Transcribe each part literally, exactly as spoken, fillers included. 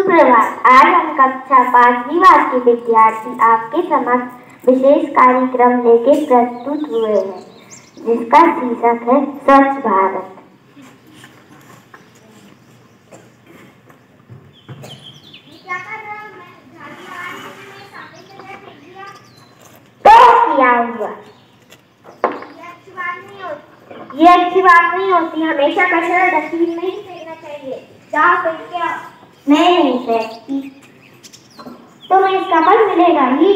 सुप्रभात। आज हम कक्षा पांचवी वर्ग के विद्यार्थी आपके समक्ष विशेष कार्यक्रम लेके प्रस्तुत हुए हैं, जिसका शीर्षक है स्वच्छ भारत। तो क्या हुआ? ये अच्छी बात नहीं होती। हमेशा कचरा डस्टबिन में ही फेंकना चाहिए। जाओ फेंक के आओ। मैं नहीं फेंकती। तो मैं इसका फल मिलेगा ही।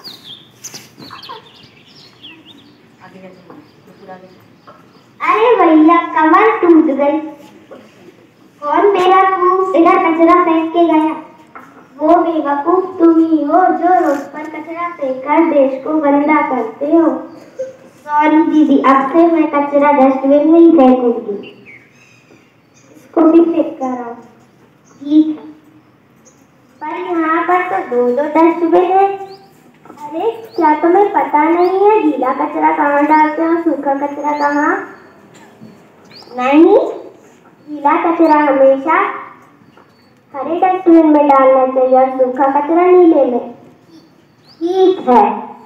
अरे भैया, कमर टूट गई और मेरा मुंह इधर कचरा फेंक के गया। वो बेवकूफ तुम ही हो जो रोड पर कचरा फेंककर देश को गंदा करते हो। सॉरी दीदी, अब से मैं कचरा डस्टबिन में ही फेंकूंगी। इसको भी फेंक कर आओ। ठीक है, पर यहाँ पर तो दो दो डस्टबिन है। अरे क्या तुम्हें पता नहीं है गीला कचरा कहाँ डालते हैं, सूखा कचरा कहाँ? नहीं, गीला कचरा हमेशा हरे डस्टबिन में डालना चाहिए और सूखा कचरा नीले में। ठीक है।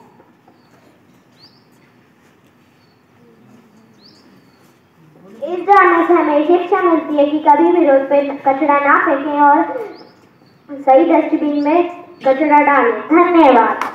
इस जाने से हमें शिक्षा मिलती है कि कभी भी रोड पे कचरा ना फेंकें और सही डस्टबिन में कचरा डालें। धन्यवाद।